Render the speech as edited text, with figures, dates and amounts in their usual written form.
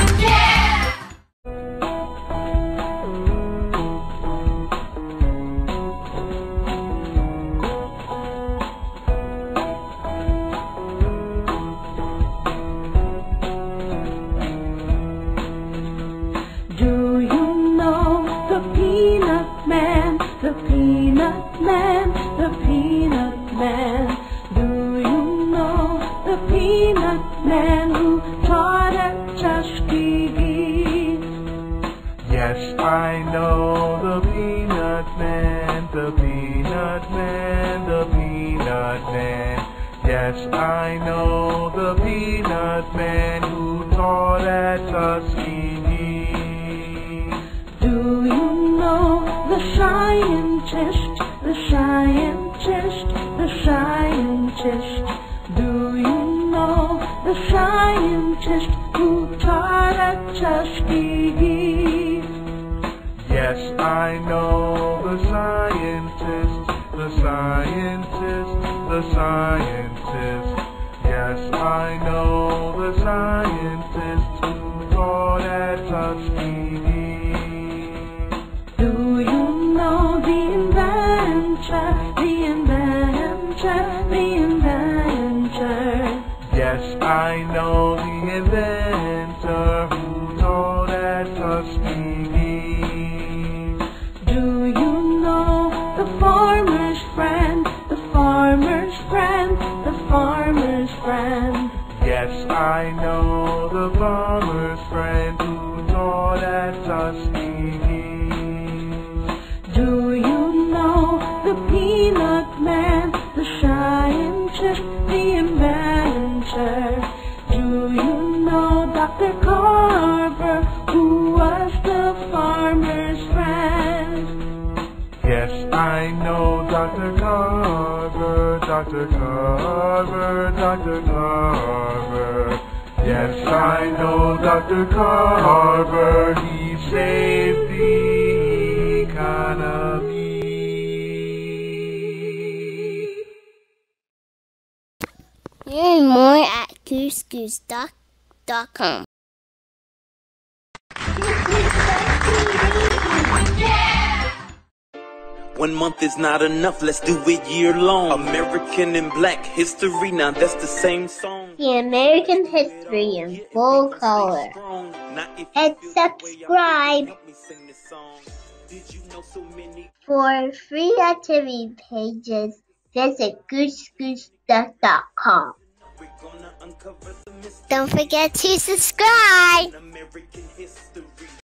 Do you know the Peanut Man? The Peanut Man, the Peanut Man. Do you know the Peanut Man who taught at Tuskegee? Yes, I know the Peanut Man, the Peanut Man, the Peanut Man. Yes, I know the Peanut Man who taught at Tuskegee. Do you know the scientist, the scientist, the scientist? Do you know the scientist who taught at Tuskegee? Yes, I know the scientist, the scientist, the scientist. Yes, I know the scientist who taught at Tuskegee. Do you know the inventor, the inventor, the inventor? Yes, I know the inventor who taught at Tuskegee. Do you know the farmer's friend, the farmer's friend, the farmer's friend? Yes, I know the farmer's friend who taught at Tuskegee. Do you know the Peanut Man, the scientist, the inventor? Do you know Dr. Carver, who was the farmer's friend? Yes, I know Dr. Carver, Dr. Carver, Dr. Carver. Yes, I know Dr. Carver, he saved the economy. Learn more at goosegooseduck.com. One month is not enough, let's do it year long. American and Black History, now that's the same song. The American history in full color. And subscribe for free activity pages. Visit goosegooseduck.com. Don't forget to subscribe.